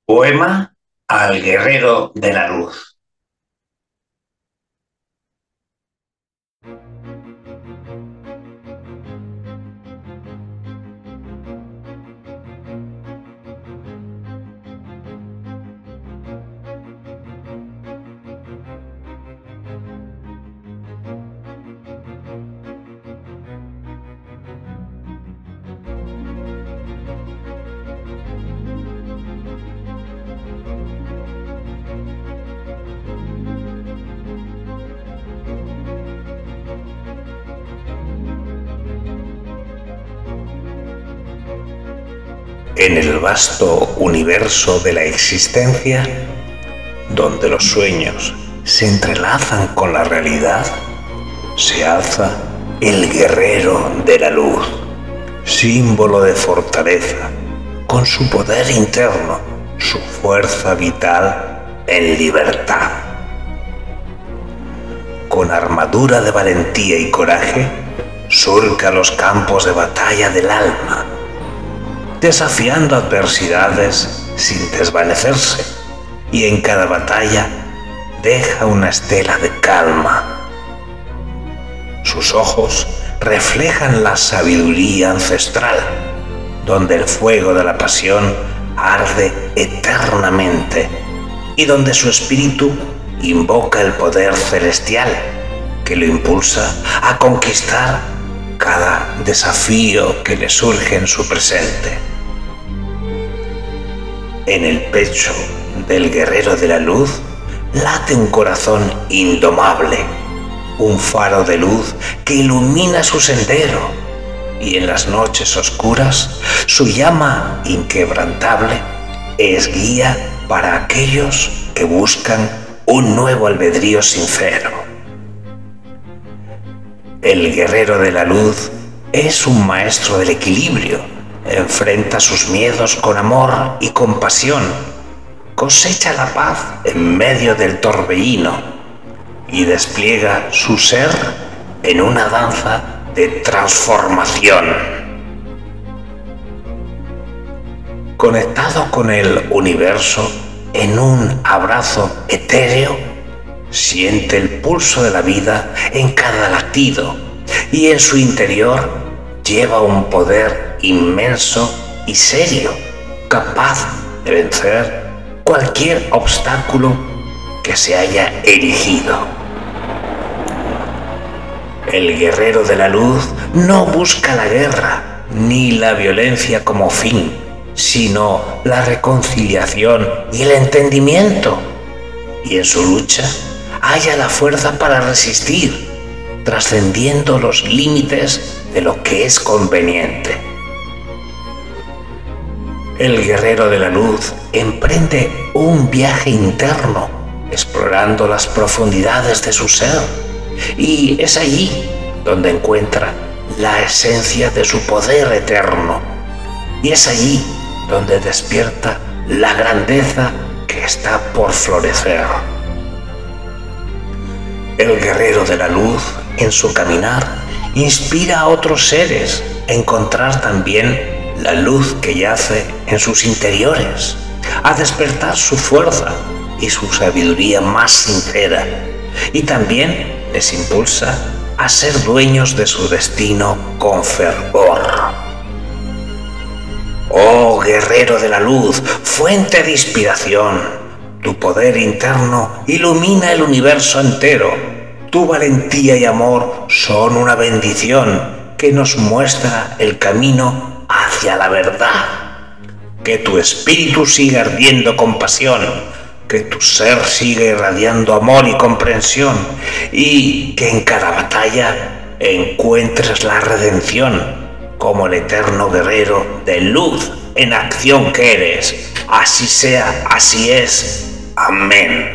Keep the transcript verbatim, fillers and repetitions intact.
Poema al guerrero de la luz. En el vasto universo de la existencia, donde los sueños se entrelazan con la realidad, se alza el guerrero de la luz, símbolo de fortaleza, con su poder interno, su fuerza vital en libertad. Con armadura de valentía y coraje, surca los campos de batalla del alma, desafiando adversidades sin desvanecerse, y en cada batalla deja una estela de calma. Sus ojos reflejan la sabiduría ancestral, donde el fuego de la pasión arde eternamente y donde su espíritu invoca el poder celestial que lo impulsa a conquistar cada desafío que le surge en su presente. En el pecho del guerrero de la luz late un corazón indomable, un faro de luz que ilumina su sendero, y en las noches oscuras su llama inquebrantable es guía para aquellos que buscan un nuevo albedrío sincero. El guerrero de la luz es un maestro del equilibrio. Enfrenta sus miedos con amor y compasión, cosecha la paz en medio del torbellino y despliega su ser en una danza de transformación. Conectado con el universo en un abrazo etéreo, siente el pulso de la vida en cada latido y en su interior lleva un poder inmenso y serio, capaz de vencer cualquier obstáculo que se haya erigido. El guerrero de la luz no busca la guerra ni la violencia como fin, sino la reconciliación y el entendimiento, y en su lucha halla la fuerza para resistir, trascendiendo los límites de lo que es conveniente. El guerrero de la luz emprende un viaje interno, explorando las profundidades de su ser, y es allí donde encuentra la esencia de su poder eterno, y es allí donde despierta la grandeza que está por florecer. El guerrero de la luz, en su caminar, inspira a otros seres a encontrar también la luz que yace en sus interiores, a despertar su fuerza y su sabiduría más sincera, y también les impulsa a ser dueños de su destino con fervor. Oh guerrero de la luz, fuente de inspiración, tu poder interno ilumina el universo entero. Tu valentía y amor son una bendición que nos muestra el camino hacia la verdad. Que tu espíritu siga ardiendo con pasión, que tu ser siga irradiando amor y comprensión, y que en cada batalla encuentres la redención como el eterno guerrero de luz en acción que eres. Así sea, así es. Amén.